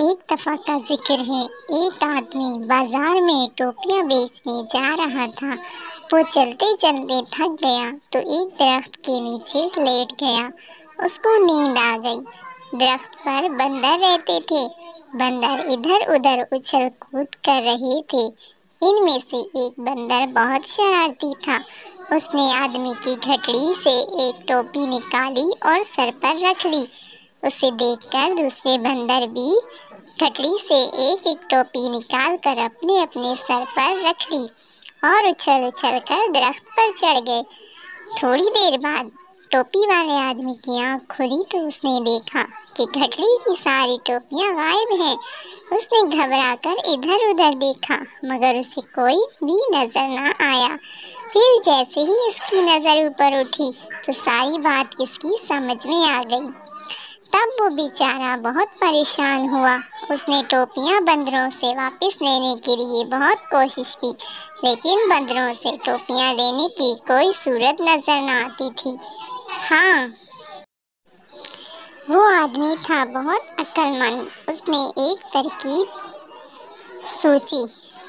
ایک دفعہ کا ذکر ہے، ایک آدمی بازار میں ٹوپیاں بیچنے جا رہا تھا۔ وہ چلتے چلتے تھک گیا تو ایک درخت کے نیچے لیٹ گیا۔ اس کو نیند آ گئی۔ درخت پر بندر رہتے تھے۔ بندر ادھر ادھر اچھل کود کر رہے تھے۔ ان میں سے ایک بندر بہت شرارتی تھا۔ اس نے آدمی کی گھٹڑی سے ایک ٹوپی نکالی اور سر پر رکھ لی۔ اسے دیکھ کر دوسرے بندر بھی گھٹڑی سے ایک ایک ٹوپی نکال کر اپنے اپنے سر پر رکھ لی اور اچھل اچھل کر درخت پر چڑھ گئے۔ تھوڑی دیر بعد ٹوپی والے آدمی کی آنکھ کھلی تو اس نے دیکھا کہ گھٹڑی کی ساری ٹوپیاں غائب ہیں۔ اس نے گھبرا کر ادھر ادھر دیکھا مگر اسے کوئی بھی نظر نہ آیا۔ پھر جیسے ہی اس کی نظر اوپر اٹھی تو ساری بات اس کی سمجھ میں آ گئی۔ تب وہ بیچارہ بہت پریشان ہوا۔ اس نے ٹوپیاں بندروں سے واپس لینے کے لیے بہت کوشش کی لیکن بندروں سے ٹوپیاں لینے کی کوئی صورت نظر نہ آتی تھی۔ ہاں، وہ آدمی تھا بہت عقل مند۔ اس نے ایک ترکیب سوچی۔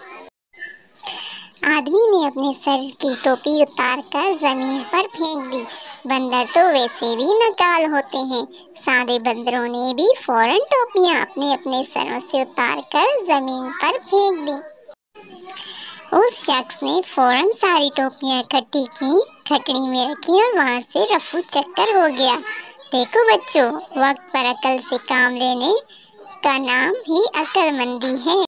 آدمی نے اپنے سر کی ٹوپی اتار کر زمین پر پھینک دی۔ بندر تو ویسے بھی نکال ہوتے ہیں۔ سارے بندروں نے بھی فوراً ٹوپیاں اپنے اپنے سروں سے اتار کر زمین پر پھینک دی۔ اس شخص نے فوراً ساری ٹوپیاں اکٹھی کی، گھٹڑی میں رکھی اور وہاں سے رفو چکر ہو گیا۔ دیکھو بچوں، وقت پر عقل سے کام لینے کا نام ہی عقل مندی ہے۔